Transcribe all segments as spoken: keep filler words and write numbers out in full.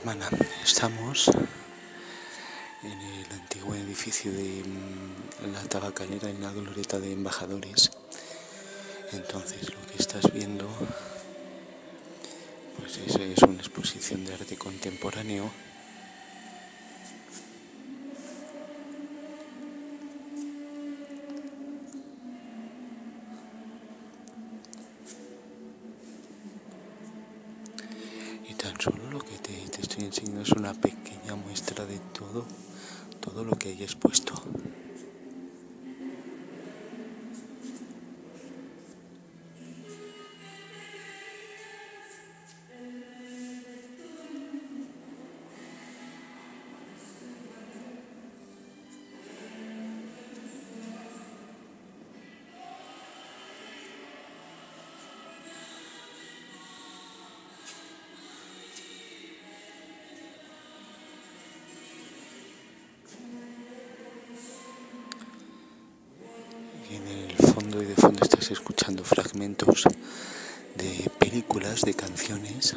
hermana, estamos en el antiguo edificio de mm, la tabacalera en la glorieta de Embajadores. Entonces lo que estás viendo pues es, es una exposición de arte contemporáneo. Y tan solo lo que te, te estoy enseñando es una pequeña muestra de todo, todo lo que hay expuesto. Y en el fondo y de fondo estás escuchando fragmentos de películas, de canciones.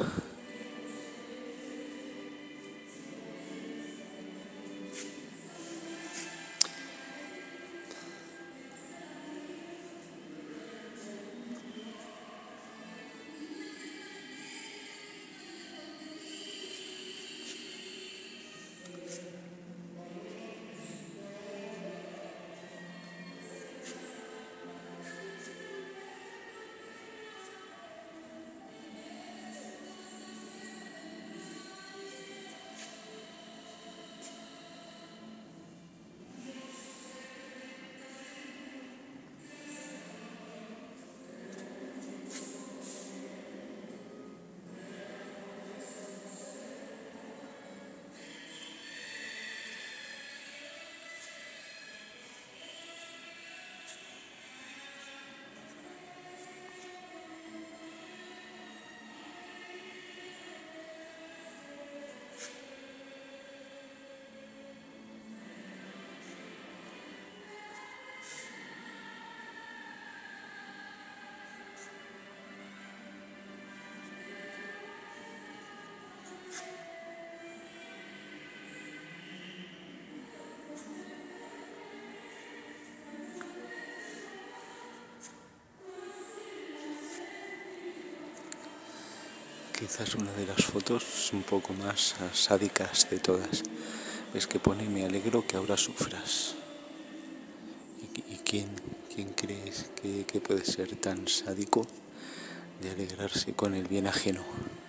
Quizás una de las fotos un poco más sádicas de todas es que pone: me alegro que ahora sufras. ¿Y, y quién, quién crees que, que puede ser tan sádico de alegrarse con el bien ajeno?